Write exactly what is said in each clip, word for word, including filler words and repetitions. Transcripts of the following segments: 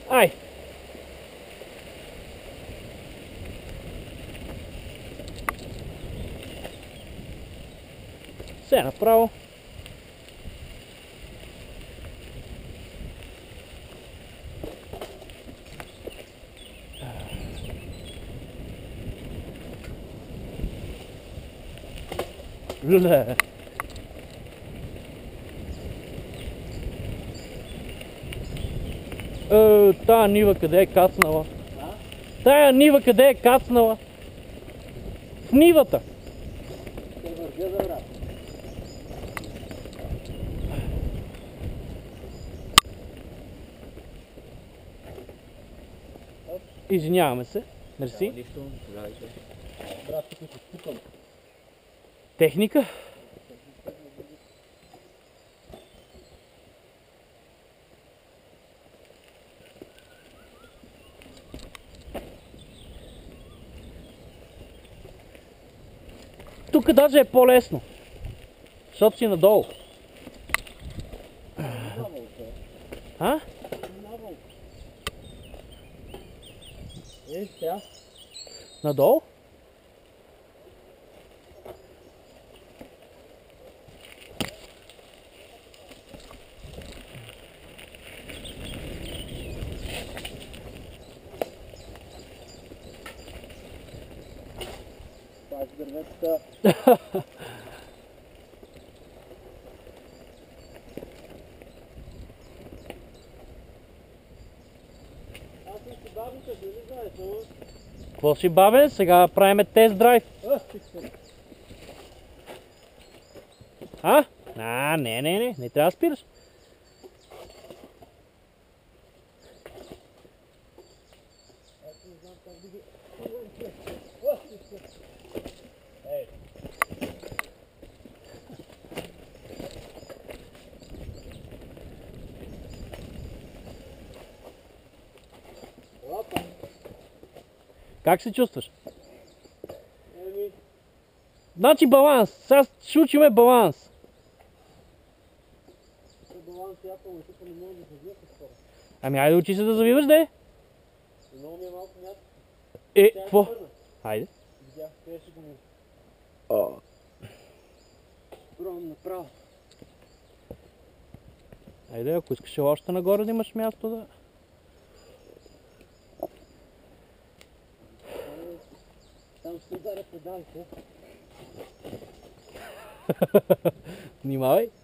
Ай! Все направо. Леле. Е, тая нива къде е кацнала? А? Тая нива къде е кацнала? В нивата. Ще вървя за врат. Извиняваме се. Мерси. Нищо, здравейте. Брат, тук се спукам. Техника. Тук даже е по-лесно, защото си надолу. А? Е, сега. Надолу? Тази дърветата. Аз не си бавите, дали знаеш, но... Какво си бавен? Сега правиме тест драйв. А? А, не, не, не, не трябва да спираш. Аз не знам как да ги... Ей! Опа! Как се чувстваш? Еми... Значи баланс. Сега ще учиме баланс. Това баланс яко, но тук не мога да завия с скоро. Ами айде учи се да завиваш, де. Много ми е малко място. Е, какво? Айде. Видях, къде ще го ми. О. Пробвам направо. Айде, ако искаш още нагоре да имаш място да... Там ще ударя педалите. Внимавай.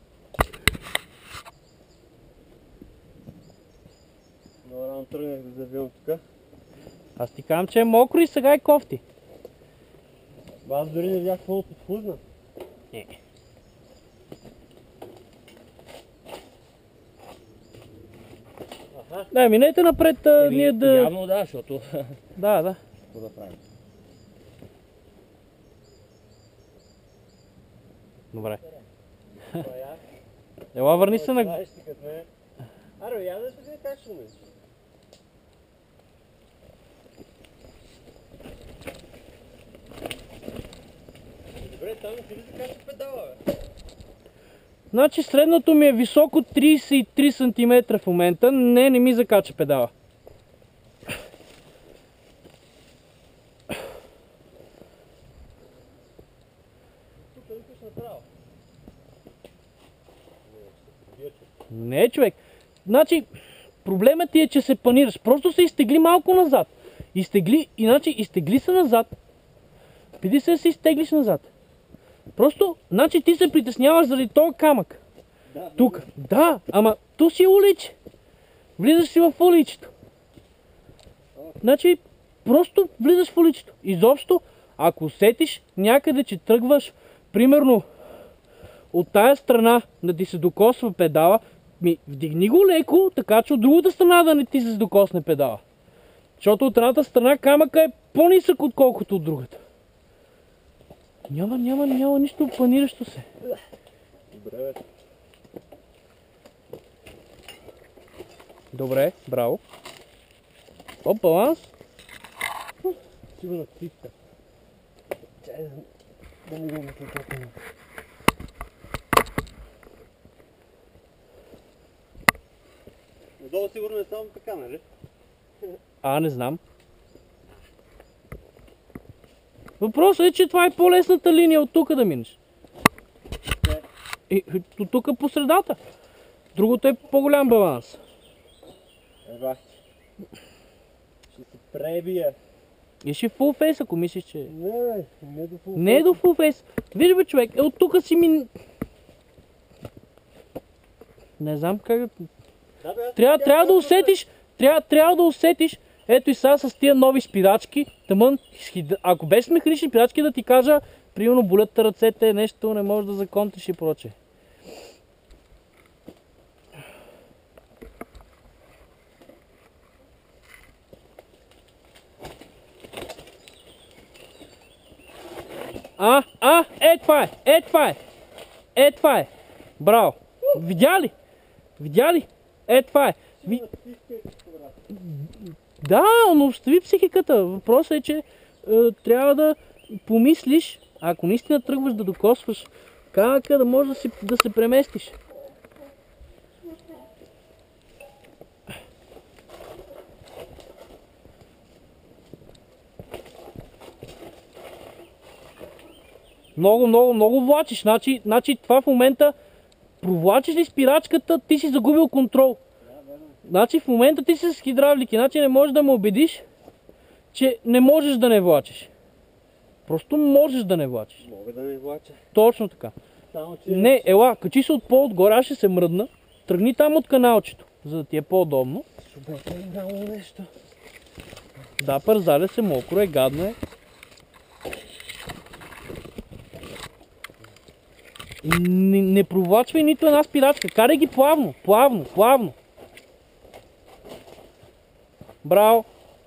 Много рано тръгнах да завивам тук. Аз ти казвам, че е мокро и сега е кофти. Аз дори не видях какво подхлузна. Не. Аха. Да, минете напред, а, ние да... Явно да, защото... Да, да. Какво да правим? Добре. Това я. Ела, върни се на... Знаеш ти като е. Аре, я да ще видя как ще умеш. Добре, там ще види как ще педала, бе. Значи средното ми е високо трийсет и три сантиметра в момента. Не, не ми закача педала. Тук викаш направо. Не, човек. Значи, проблемът ти е, че се панираш. Просто се изтегли малко назад. Изтегли, иначе изтегли се назад. Пиди се да се изтеглиш назад. Просто, значи ти се притесняваш заради този камък. Да, Тук. Да, ама то си е уличе. Влизаш си в уличето. Значи, просто влизаш в уличето. Изобщо, ако усетиш някъде, че тръгваш, примерно, от тая страна да ти се докосва педала, ми вдигни го леко, така че от другата страна да не ти се докосне педала. Защото от едната страна камъка е по-нисък, отколкото от другата. Няма, няма, няма нищо планиращо се. Добре, бе. Добре, браво. Оп, баланс. Сигурно птичка. Чай да ми го мисля толкова. Отдолу сигурно е само така, нали? А, не знам. Въпросът е, че това е по-лесната линия от тук да минеш. И от тук по средата. Другото е по-голям баланс. Ева. Ще се пребия. И ще фул фейс, ако мислиш, че... Не, бе, не до фул. Не е до фул фейс. Виж бе, човек, е от тук си ми... Не знам как да... Да, бе, аз Трябва, така трябва да казвам, усетиш, трябва, трябва да усетиш, ето и сега с тия нови спирачки, тъмън, хид- ако без механични спирачки да ти кажа, примерно болят те ръцете, нещо не можеш да законтриш и прочее. А, а, е това е, е това е, е това е, браво, видя ли, видя ли, е това е. Ви... Да, но остави психиката. Въпросът е, че е, трябва да помислиш, ако наистина тръгваш да докосваш камъка, да можеш да, си, да се преместиш. Много, много, много влачиш. Значи, значи това в момента провлачиш ли спирачката, ти си загубил контрол. Значи в момента ти си с хидравлики, значи не можеш да ме убедиш, че не можеш да не влачиш. Просто можеш да не влачиш. Мога да не влача. Точно така. Само, че... Не, ела, качи се от по-отгоре, аз ще се мръдна. Тръгни там от каналчето, за да ти е по-удобно. Субета е много нещо. Да, пързаля се, мокро е, гадно е. Не, не провлачвай нито една спирачка, карай ги плавно, плавно, плавно. Браво!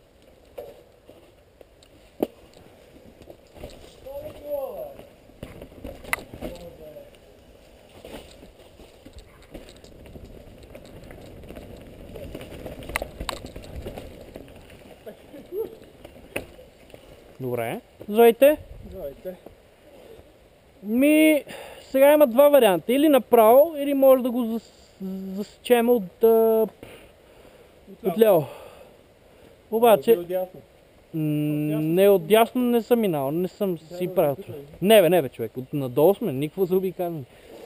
Добре, здравейте. Здравейте. Ми, сега има два варианта. Или направо, или може да го зас, засечем от, а, от ляво. Обаче, Отдясно. м, не отдясно не съм минал, не съм си правил това. Не бе, не бе, човек, от надолу сме, никакво заобикаляне.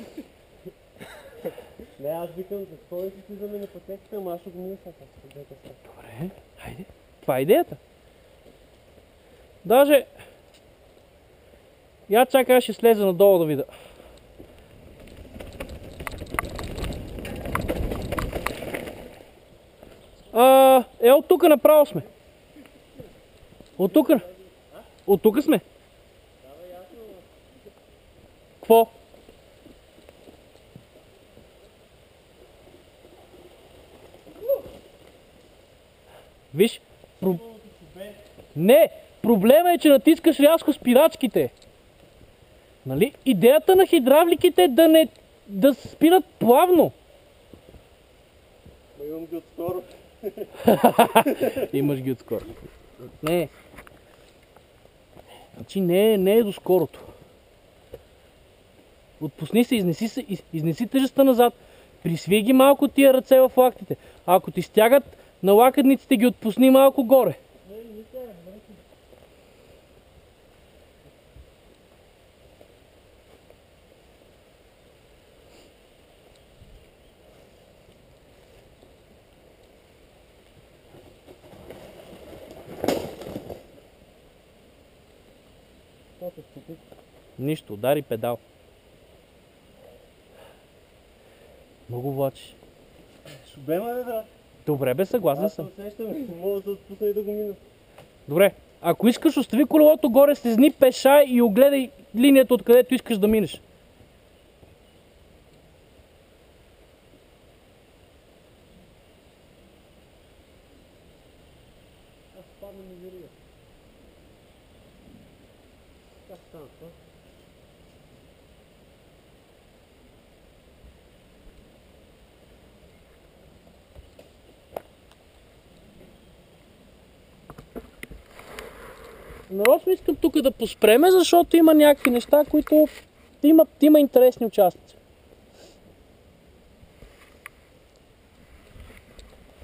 Не, аз викам, защо ли си за мен пътеката, ама аз ще го мисля с двете страни. Добре, хайде. Това е идеята. Даже... Я чакай, аз ще слеза надолу да видя. А, е, от тук направо сме. От тук. От тук сме. Какво? Виж, про... Не, проблема е, че натискаш рязко спирачките. Нали? Идеята на хидравликите е да не да спират плавно. Ма имам ги отскоро. Имаш ги отскоро. Не. Значи не, не е до скорото. Отпусни се, изнеси, се, из- изнеси тежестта назад. Присвий ги малко тия ръце в лактите. А ако ти стягат на лакътниците, ги отпусни малко горе. Нищо, удари педал. Много влачиш. Шубема бе, брат. Добре бе, съгласен Аз се съм. усещам, мога да се отпусна и да го мина. Добре, ако искаш, остави колелото горе, слезни пеша и огледай линията, откъдето искаш да минеш. Аз падна ми верига. Как стана това? Нарочно искам тук да поспреме, защото има някакви неща, които имат, има интересни участници.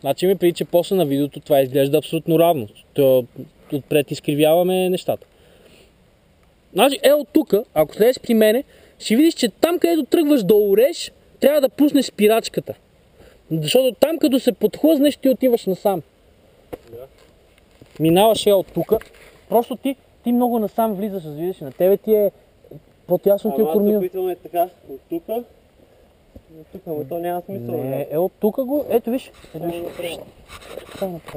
Значи ми преди, че после на видеото това изглежда абсолютно равно. То отпред изкривяваме нещата. Значи е от тук, ако слезеш при мене, ще видиш, че там където тръгваш да ореш, трябва да пуснеш спирачката. Защото там като се подхлъзнеш, ти отиваш насам. Да. Минаваш е от тук. Просто ти, ти много насам влизаш, да видиш. На тебе ти е по-тясно ти е Ама аз кормил. се опитвам е така, от тук. От тук, но то няма смисъл. Не, е от тук го. Ето виж. Ето виж. Само направо. Само направо.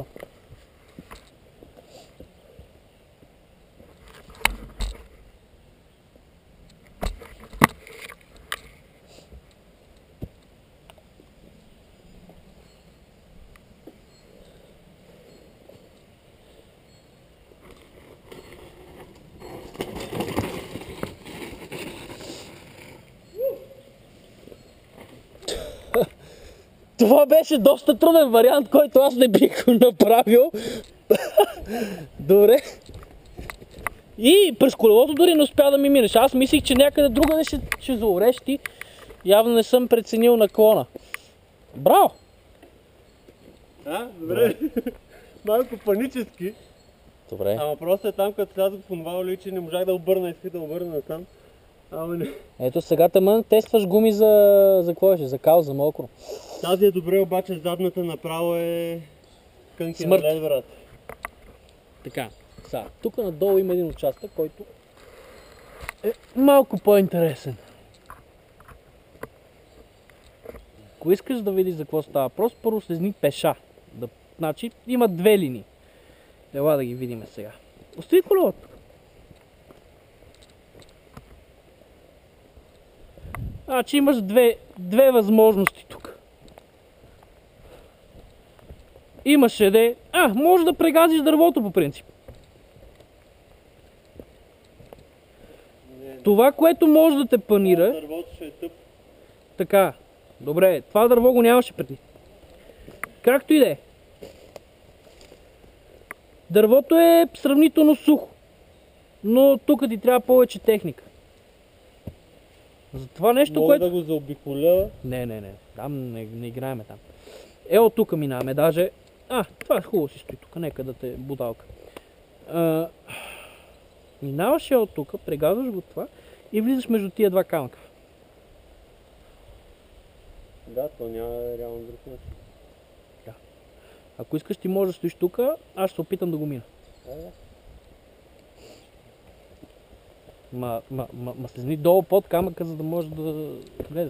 Това беше доста труден вариант, който аз не бих го направил. Добре. И през колелото дори не успя да ми минеш. Аз мислих, че някъде другаде ще, ще заореш ти. Явно не съм преценил наклона. Браво! А, добре. Малко панически. Добре. Ама просто е там, като слязох в това уличе, не можах да обърна, исках да обърна там. Ама не. Ето сега тъмън тестваш гуми за... за какво беше? За кал, за мокро. Тази е добре, обаче задната направо е кънки на Смърт. лед, брат. Така, сега, тук надолу има един участък, който е малко по-интересен. Ако искаш да видиш за какво става въпрос, първо слезни пеша. Да, значи има две линии. Ела да ги видим сега. Остави колелото. Значи имаш две, две възможности тук. Имаш еде... А, може да прегазиш дървото по принцип. Не, Това, което може да те панира... дървото ще е тъп. Така, добре, това дърво го нямаше преди. Както и да е. Дървото е сравнително сухо. Но тук ти трябва повече техника. За това нещо, Мога което... да го заобиколя. Не, не, не. Там не, не играеме там. Е, от тук минаваме даже. А, това е хубаво си стои тук. Нека да те будалка. А, минаваш е от тук, прегазваш го това и влизаш между тия два камъка. Да, то няма реално друг начин. Ако искаш, ти можеш да стоиш тук, аз ще се опитам да го мина. Да, да. Ма, ма, ма, ма слезни долу под камъка, за да можеш да гледаш.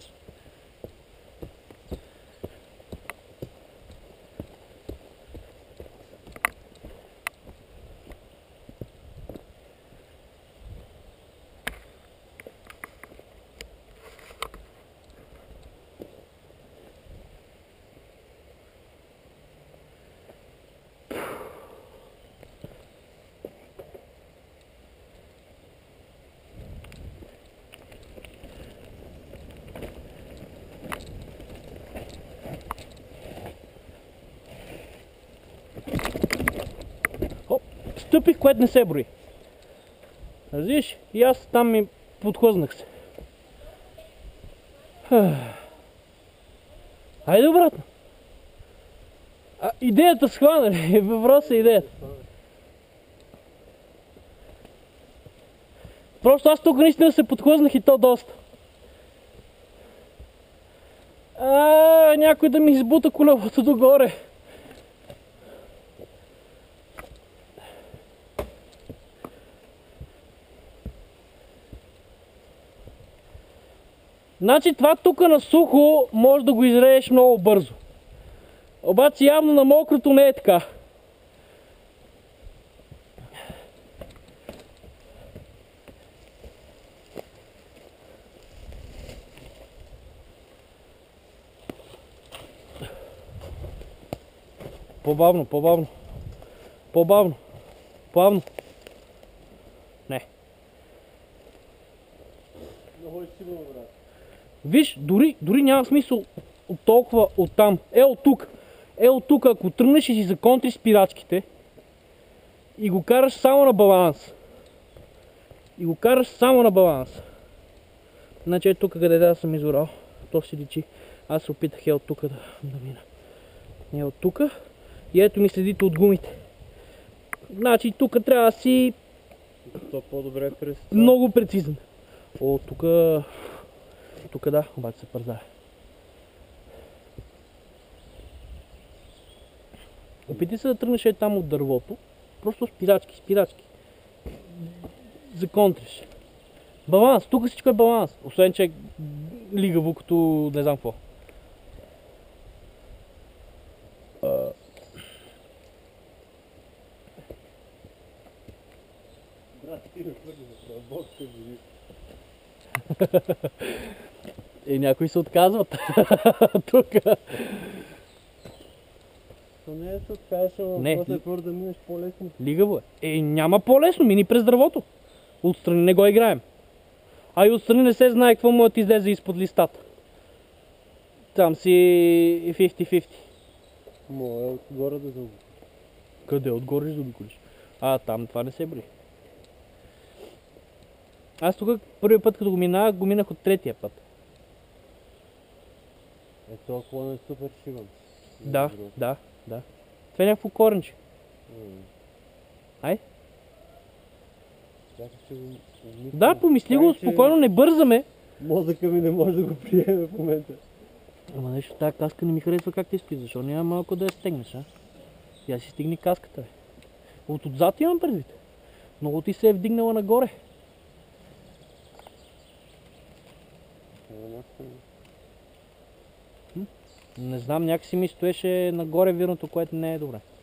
Стъпих, което не се брои. Разбираш? И аз там ми подхлъзнах се. Хайде обратно. А, идеята схвана ли? Въпросът е идеята. Просто аз тук наистина се подхлъзнах и то доста. А, някой да ми избута колелото догоре. Значи това тук на сухо може да го изрееш много бързо. Обаче явно на мокрото не е така. По-бавно, по-бавно. По-бавно. Плавно. Не. Много е сигурно, брат. Виж, дори, дори няма смисъл от толкова оттам. Е от тук. Е от тук, ако тръгнеш и си законтриш спирачките и го караш само на баланс. И го караш само на баланс. Значи е тук, къде да съм изорал. То си личи. Аз се опитах е от тук да, да мина. е от тук. И ето ми следите от гумите. Значи тук трябва да си То по-добре през това. много прецизен. О, тук... Тук да, обаче се пързае. Опитай се да тръгнеш е там от дървото. Просто спирачки, спирачки. Законтриш. Баланс, тук всичко е баланс. Освен, че е лигаво, като не знам какво. Брат, ти ме хвърли за това, Бог те види. И някои се отказват. Тук. То не е да се откажеш, ама Не. после първо да минеш по-лесно. Лигаво е. Е, няма по-лесно, мини през дървото. Отстрани не го играем. А и отстрани не се знае какво му да ти излезе изпод листата. Там си петдесет на петдесет. Моя отгоре да заобиколиш. Къде? Отгоре ще заобиколиш. А, там това не се брои. Аз тук първият път, като го минах, го минах от третия път. Е, това клон е супер шибан. Да, да, да. Това е някакво коренче. Ай? Чакай, ще го обмисля. Да, помисли го, Чакай, че спокойно, не бързаме. Мозъка ми не може да го приеме в момента. Ама нещо, тази каска не ми харесва как ти стои, защо няма малко да я стегнеш, а? Я си стигни каската, бе. От отзад имам предвид. Много ти се е вдигнала нагоре. Не знам, някакси ми стоеше нагоре вирното, което не е добре.